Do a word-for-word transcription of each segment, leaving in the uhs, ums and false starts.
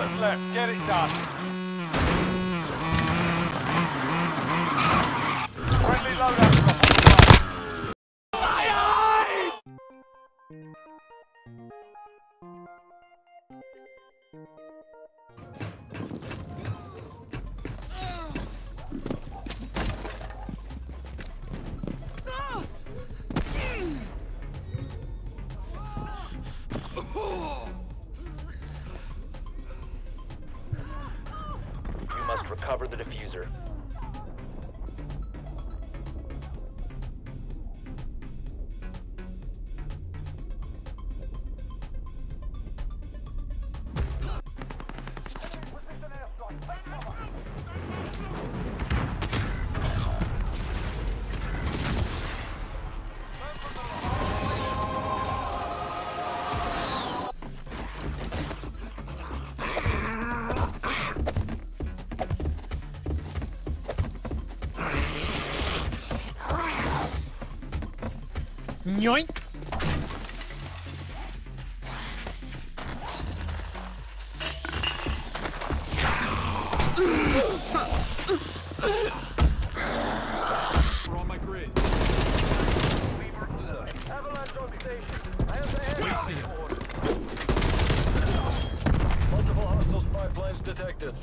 that's left. Get it done. Friendly loadout drop on the way. You must recover the diffuser. Yoink! We're on my grid. Avalanche on station. I have the air. Wasted it. Multiple hostile spy planes detected.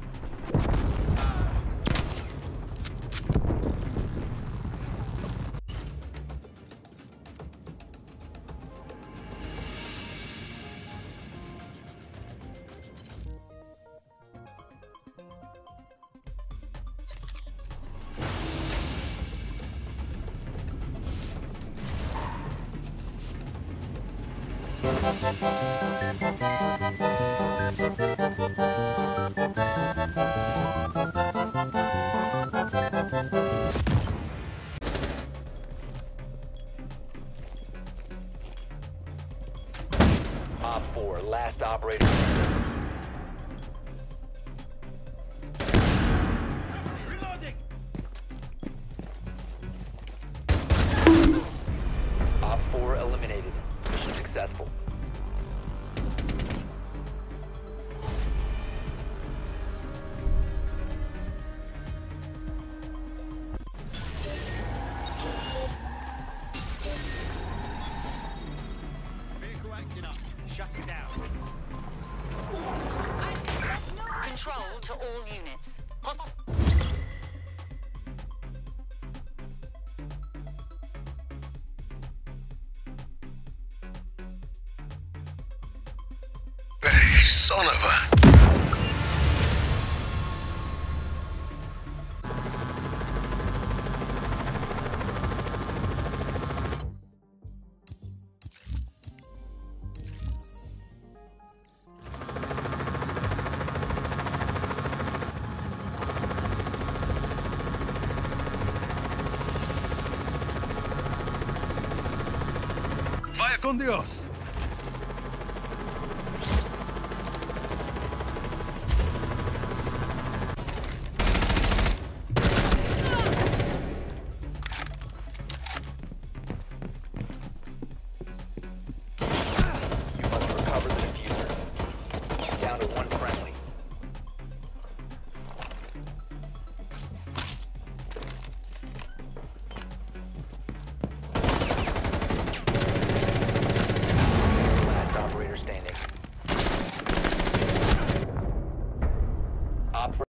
Op four, last operator standing. Reloading! Op four eliminated. Mission successful. Vehicle acting up. Shut it down. Control to all units. Hostile. Son of a... Vaya con Dios.